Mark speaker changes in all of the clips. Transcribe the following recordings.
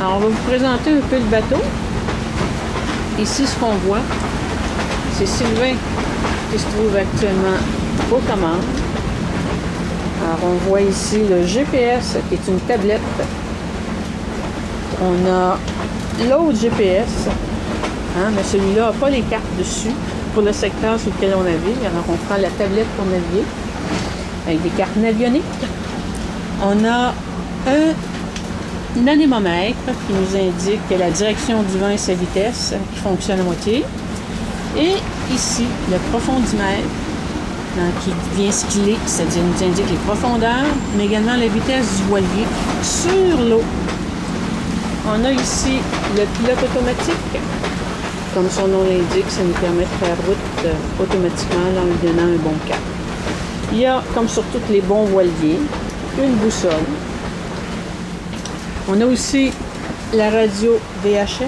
Speaker 1: Alors, on va vous présenter un peu le bateau. Ici, ce qu'on voit, c'est Sylvain qui se trouve actuellement aux commandes. Alors, on voit ici le GPS qui est une tablette. On a l'autre GPS, mais celui-là n'a pas les cartes dessus pour le secteur sur lequel on navigue. Alors, on prend la tablette pour naviguer avec des cartes navioniques. On a un anémomètre qui nous indique la direction du vent et sa vitesse qui fonctionne à moitié. Et ici, le profondimètre qui vient skiller, c'est-à-dire nous indique les profondeurs, mais également la vitesse du voilier sur l'eau. On a ici le pilote automatique. Comme son nom l'indique, ça nous permet de faire route automatiquement en lui donnant un bon cap. Il y a, comme sur tous les bons voiliers, une boussole. On a aussi la radio VHF.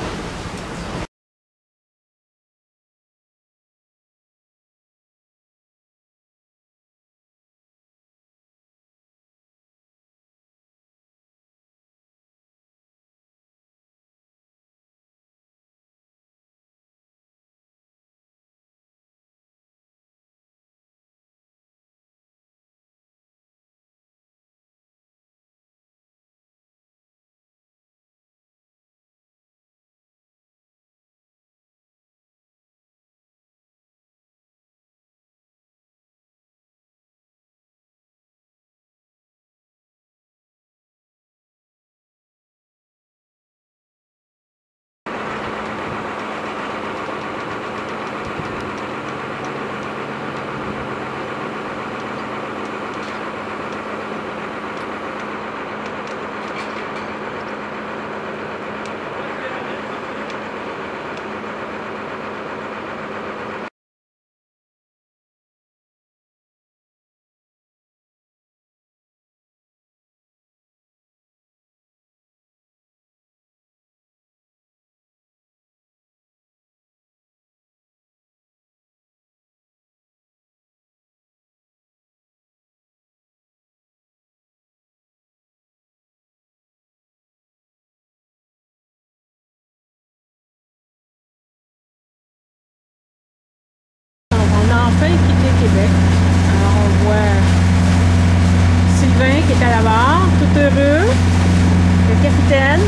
Speaker 1: On a enfin quitté Québec. Alors on voit Sylvain qui est à la barre, tout heureux, le capitaine.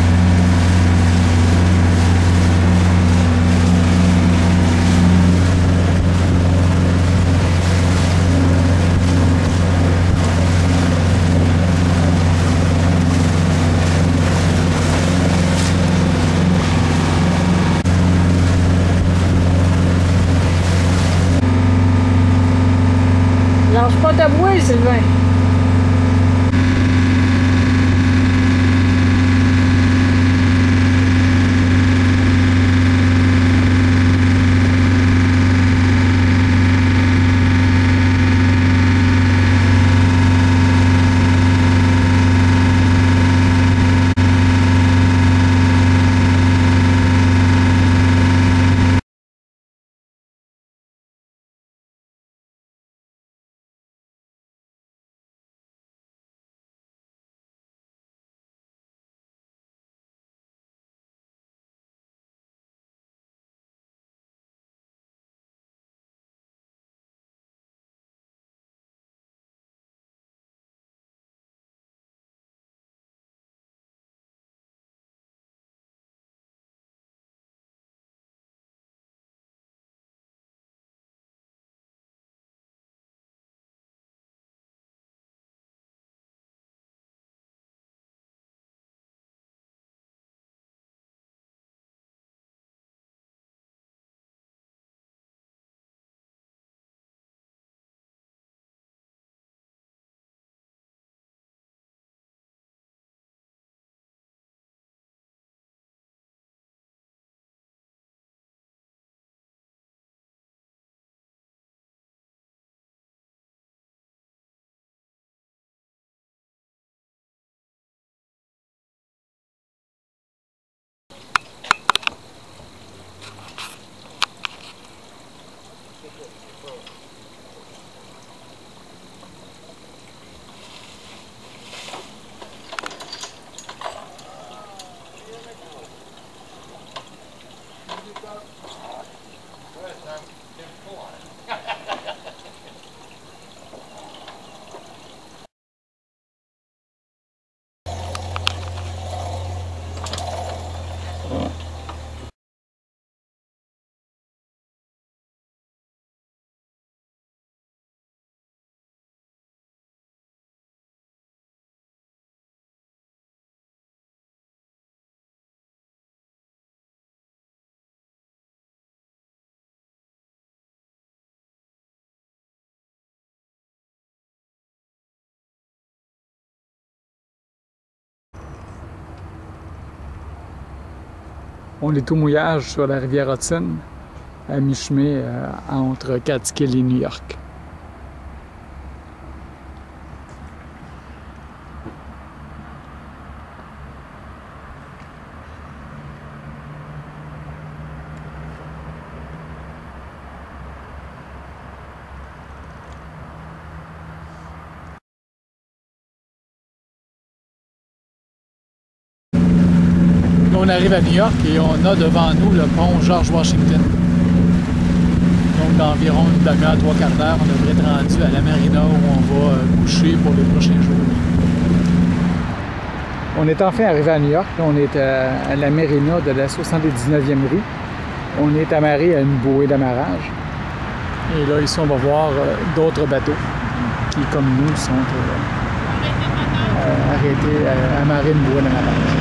Speaker 1: Lâche pas ta bouée, Sylvain.
Speaker 2: On est au mouillage sur la rivière Hudson, à mi-chemin entre Catskill et New York. On arrive à New York et on a devant nous le pont George Washington. Donc d'environ une demi-heure, trois quarts d'heure, on devrait être rendu à la marina où on va coucher pour les prochains jours. On est enfin arrivé à New York. On est à la marina de la 79e rue. On est amarré à une bouée d'amarrage. Et là, ici, on va voir d'autres bateaux qui, comme nous, sont arrêtés à amarrer une bouée d'amarrage.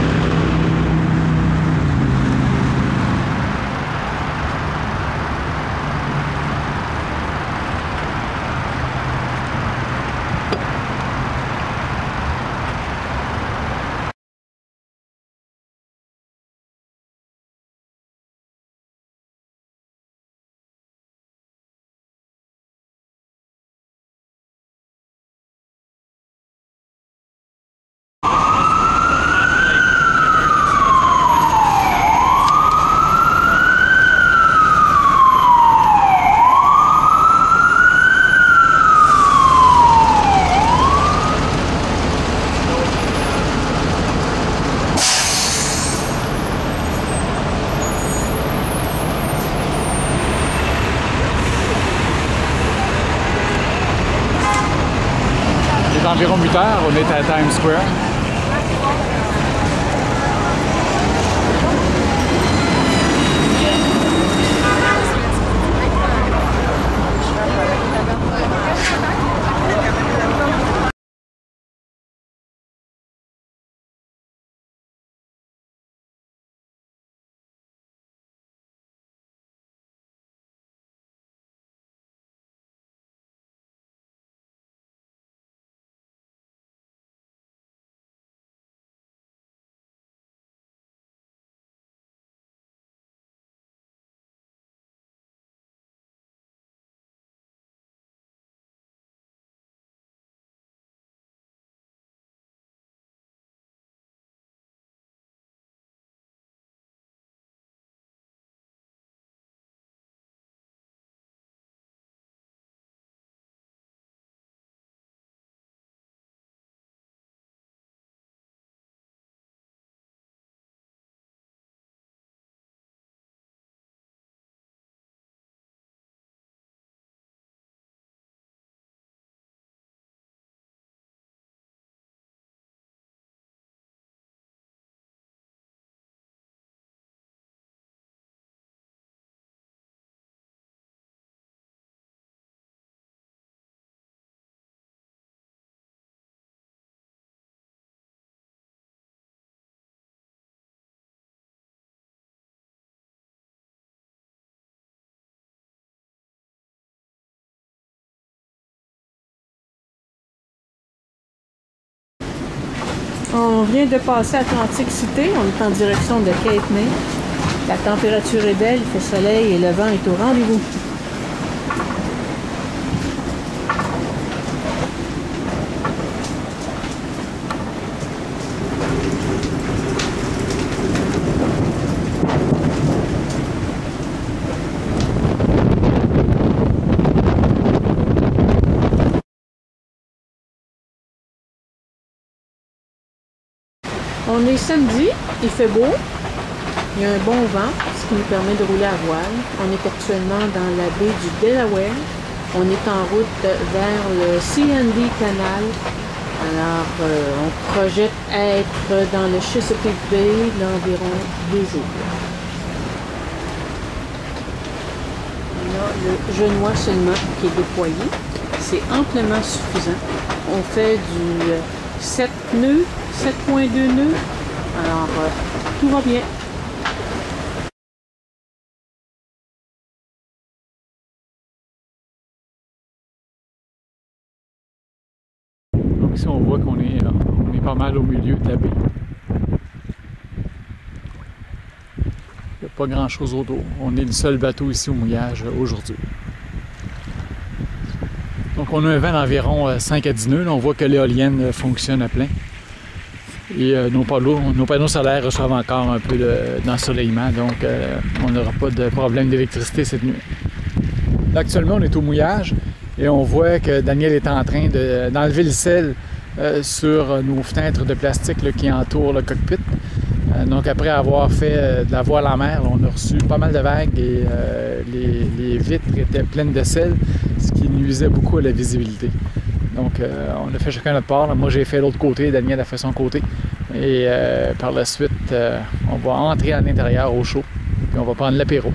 Speaker 2: Environ 8 heures, on est à Times Square.
Speaker 1: On vient de passer Atlantic City, on est en direction de Cape May. La température est belle, il fait soleil et le vent est au rendez-vous. On est samedi, il fait beau, il y a un bon vent, ce qui nous permet de rouler à voile. On est actuellement dans la baie du Delaware. On est en route vers le C&D Canal. Alors, on projette être dans le Chesapeake Bay d'environ 2 jours. On a le genois seulement qui est déployé. C'est amplement suffisant. On fait du 7 nœuds, 7.2 nœuds. Alors, tout va bien.
Speaker 2: Donc ici, on voit qu'on est pas mal au milieu de la baie. pas grand-chose autour. On est le seul bateau ici au mouillage aujourd'hui. Donc on a un vent d'environ 5 à 10 nœuds. Là, on voit que l'éolienne fonctionne à plein. Et nos panneaux solaires reçoivent encore un peu d'ensoleillement, donc on n'aura pas de problème d'électricité cette nuit. Là, actuellement, on est au mouillage et on voit que Daniel est en train d'enlever le sel sur nos fenêtres de plastique là, qui entourent le cockpit. Donc après avoir fait de la voile en mer, là, on a reçu pas mal de vagues et les vitres étaient pleines de sel, ce qui nuisait beaucoup à la visibilité. Donc on a fait chacun notre part. Là. Moi j'ai fait l'autre côté, Daniel a fait son côté. Et par la suite, on va entrer à l'intérieur au chaud. Puis on va prendre l'apéro.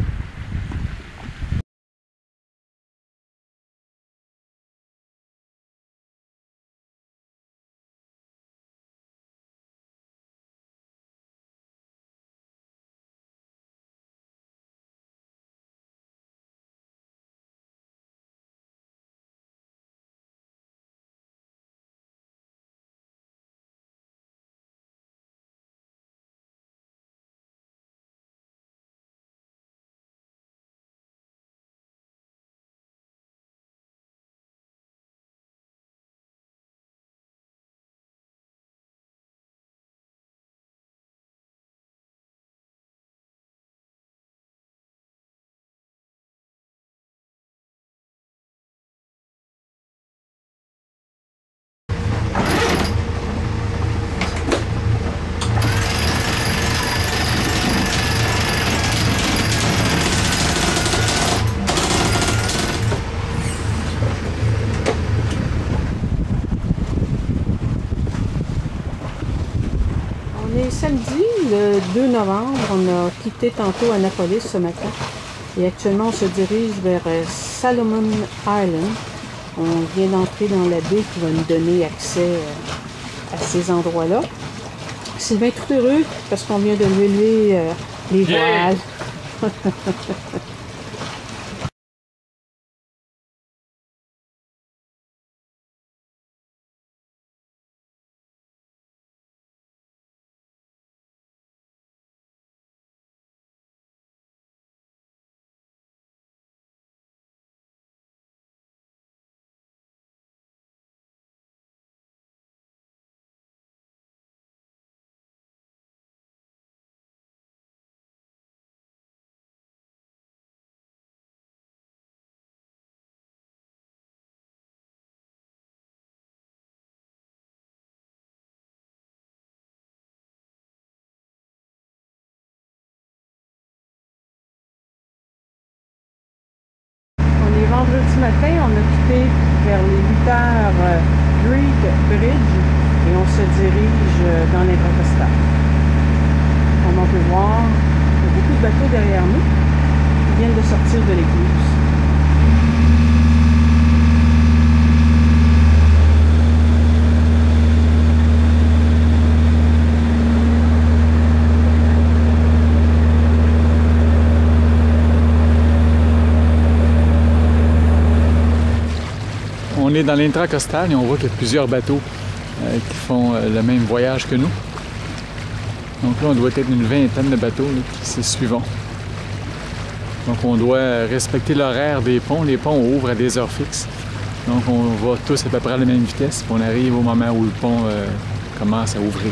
Speaker 1: Samedi, le 2 novembre, on a quitté tantôt Annapolis ce matin et actuellement on se dirige vers Salomon Island. On vient d'entrer dans la baie qui va nous donner accès à ces endroits-là. Sylvain est tout heureux parce qu'on vient de lever les voiles. Vendredi matin, on a quitté vers les 8 heures Greek Bridge et on se dirige dans l'Intracostal. Comme on peut voir, il y a beaucoup de bateaux derrière nous qui viennent de sortir de l'écluse.
Speaker 2: On est dans l'Intracostal et on voit qu'il y a plusieurs bateaux qui font le même voyage que nous. Donc là, on doit être une vingtaine de bateaux là, qui se suivent. Donc on doit respecter l'horaire des ponts. Les ponts ouvrent à des heures fixes. Donc on va tous à peu près à la même vitesse. Puis on arrive au moment où le pont commence à ouvrir.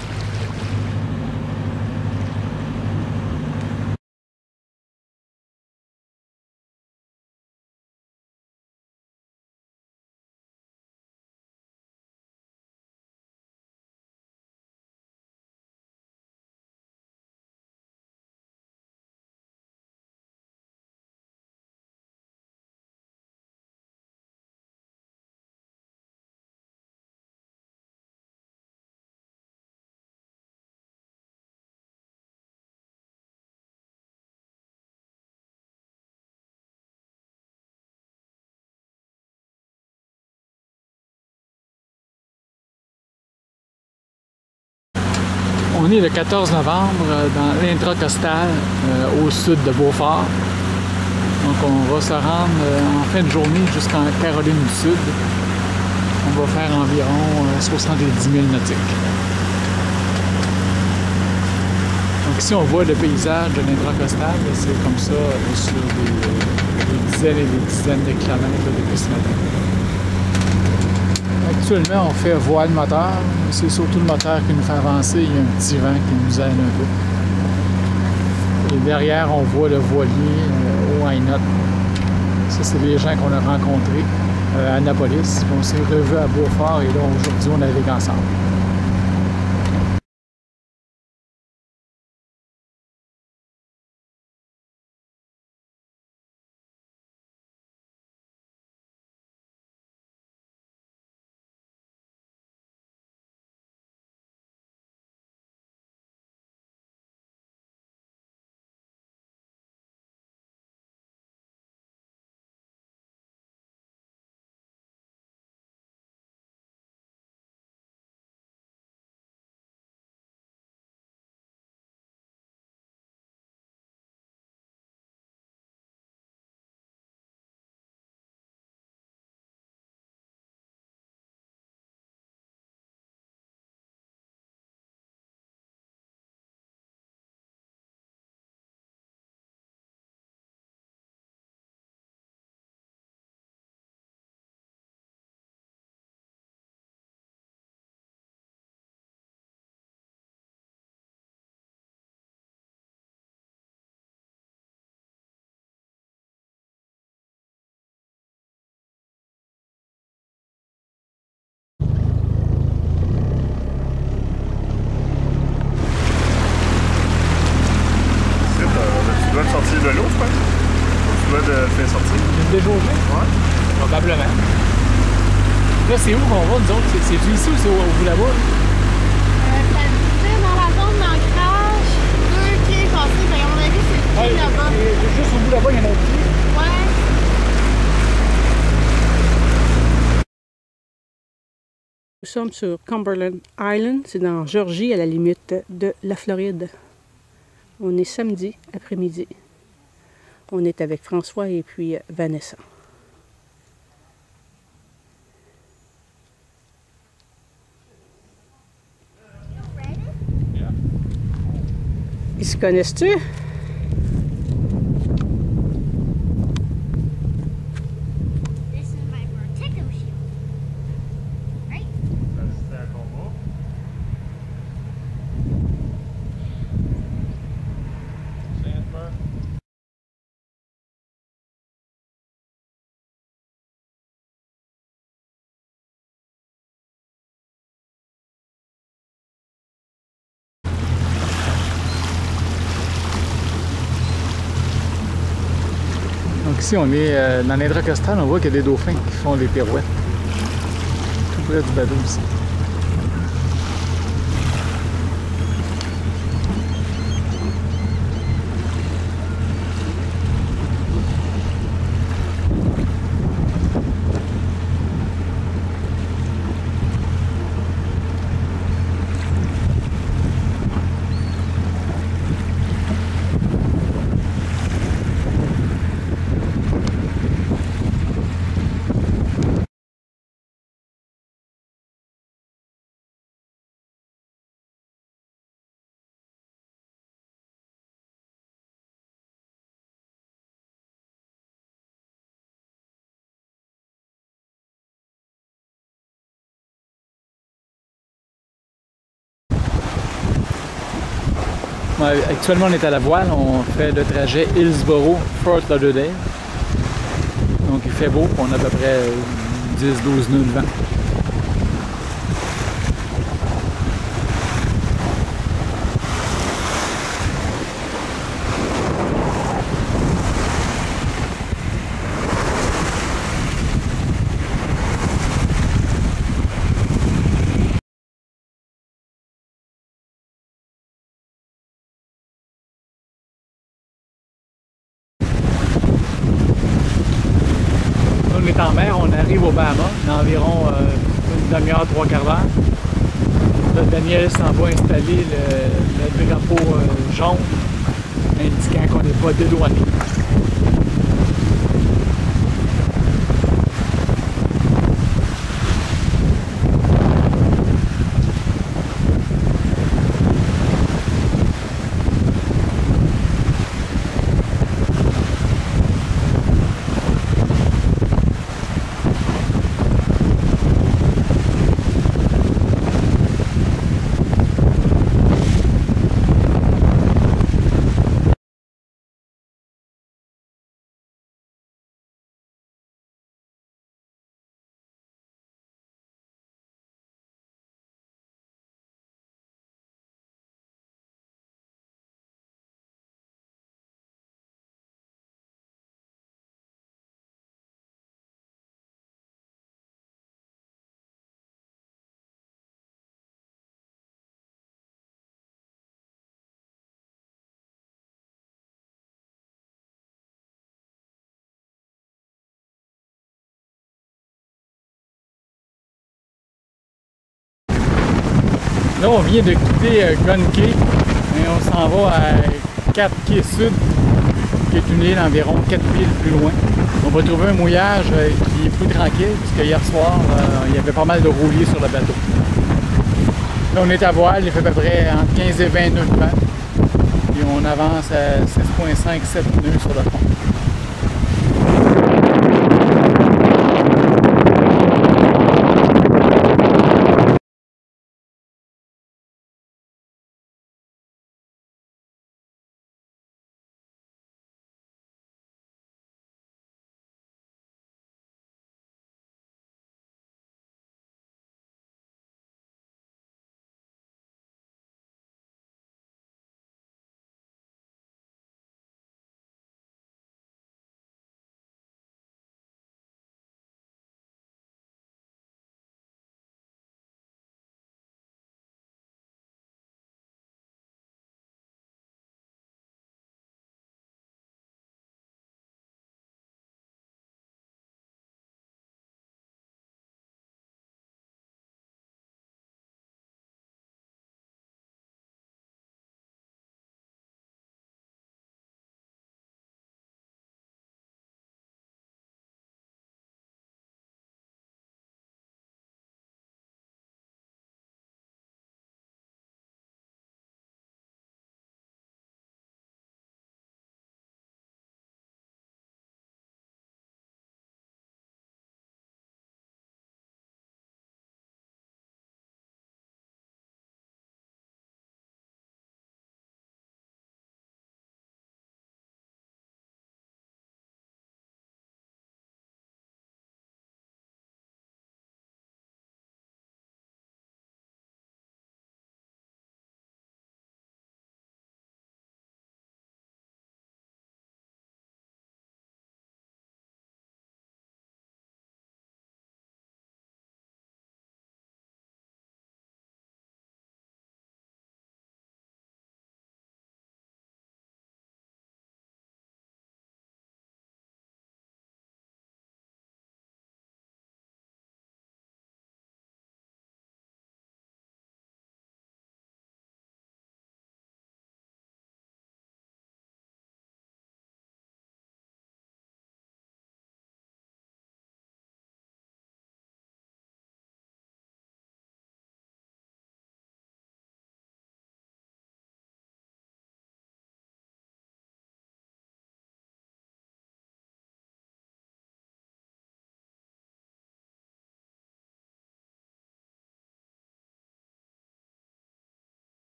Speaker 2: On est le 14 novembre dans l'Intracostal au sud de Beaufort. Donc on va se rendre en fin de journée jusqu'en Caroline du Sud. On va faire environ 70 000 nautiques. Donc Donc ici, on voit le paysage de l'Intracostal. C'est comme ça sur des dizaines et des dizaines de kilomètres depuis ce matin. Actuellement, on fait voile moteur. C'est surtout le moteur qui nous fait avancer. Il y a un petit vent qui nous aide un peu. Et derrière, on voit le voilier au Hainaut. Ça, c'est des gens qu'on a rencontrés à Annapolis. On s'est revus à Beaufort et là, aujourd'hui, on navigue ensemble.
Speaker 3: Tu dois sortir de l'eau, je pense. Tu dois te faire sortir.
Speaker 2: Une déjauger?
Speaker 3: Ouais.
Speaker 2: Probablement. Là, c'est où qu'on va, nous autres? C'est-tu ici ou c'est au bout là-bas?
Speaker 4: Dans la zone d'ancrage, 2 quais passés, ben, à mon avis, c'est le quai là-bas.
Speaker 2: Juste au bout là-bas, il y en a un petit.
Speaker 4: Ouais.
Speaker 1: Nous sommes sur Cumberland Island, c'est dans Georgie, à la limite de la Floride. On est samedi après-midi. On est avec François et puis Vanessa. Ils se connaissent-tu?
Speaker 4: This is my protective shield. Right?
Speaker 3: C'est un combat.
Speaker 2: Donc ici, on est dans l'Intracostal, on voit qu'il y a des dauphins qui font des pirouettes. Tout près du bateau ici. Actuellement, on est à la voile. On fait le trajet Hillsborough-Fort Lauderdale. Donc, il fait beau. On a à peu près 10-12 nœuds de vent. On est en mer, on arrive au Bahamas, dans environ une demi-heure, 3/4 d'heure. Là, Daniel s'en va installer le drapeau jaune, indiquant qu'on n'est pas dédouané. Là, on vient de quitter Gun Cay et on s'en va à 4 Quai Sud, qui est une île environ 4 milles plus loin. On va trouver un mouillage qui est plus tranquille, puisque hier soir, il y avait pas mal de rouliers sur le bateau. Là, on est à voile, il fait à peu près entre 15 et 20 nœuds de vent. Et on avance à 6,5-7 nœuds sur le fond.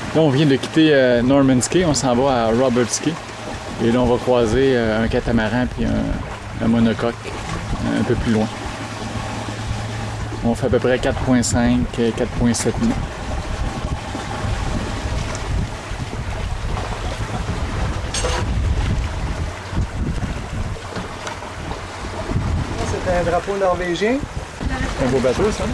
Speaker 2: Là, on vient de quitter Norman's Cay, on s'en va à Roberts Cay. Et là, on va croiser un catamaran puis un monocoque un peu plus loin. On fait à peu près 4,5, 4,7 nœuds.
Speaker 5: C'est un drapeau norvégien.
Speaker 2: Un beau bateau, ça.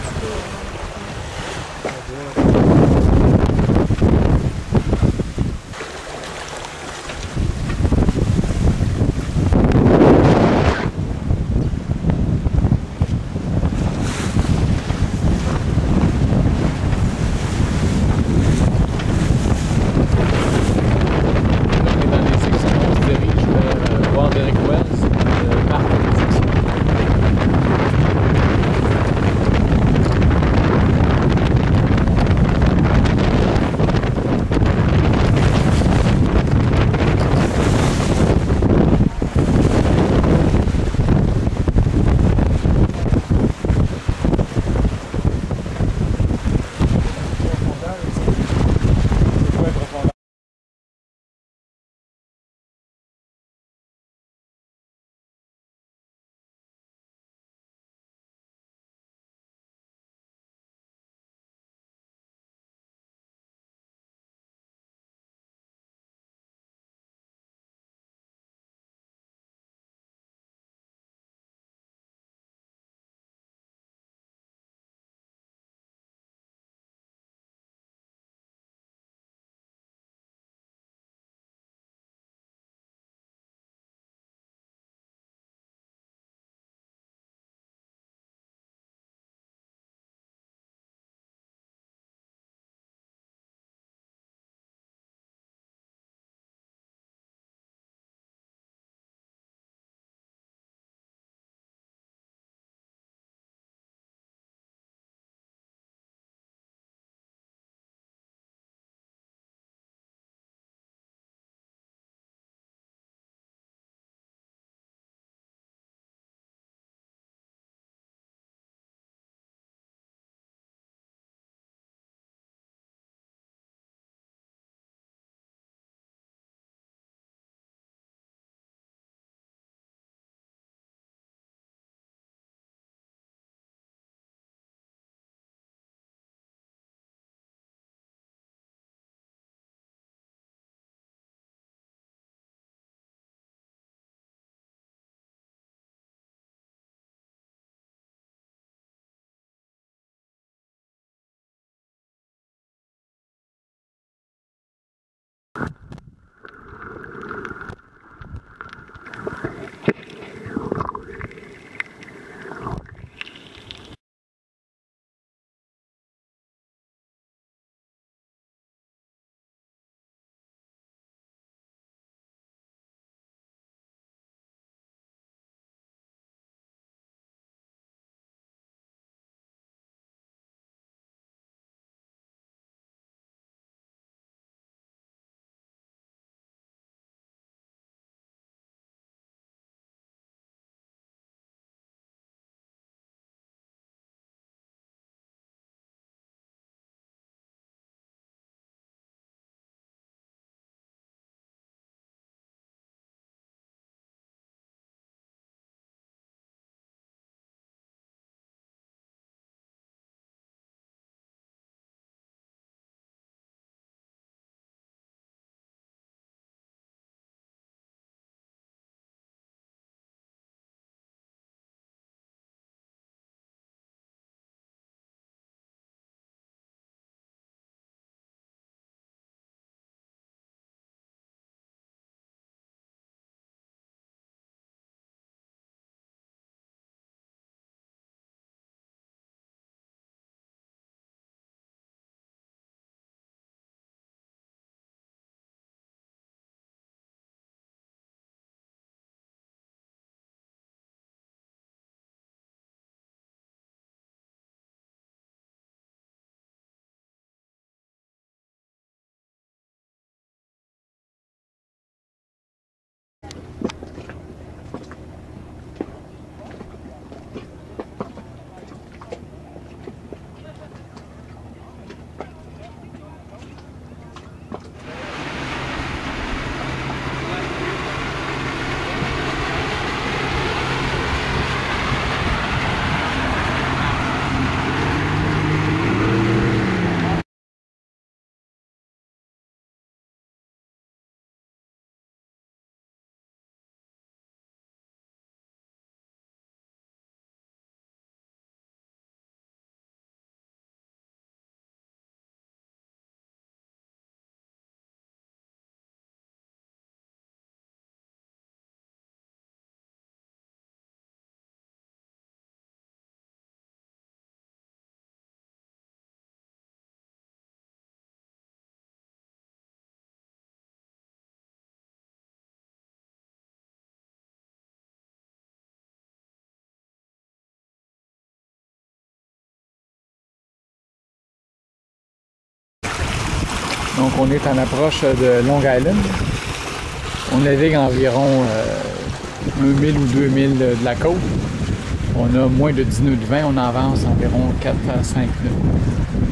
Speaker 2: Donc on est en approche de Long Island. On navigue environ 1000 ou 2000 de la côte. On a moins de 10 nœuds de vent, on avance environ 4 à 5 nœuds.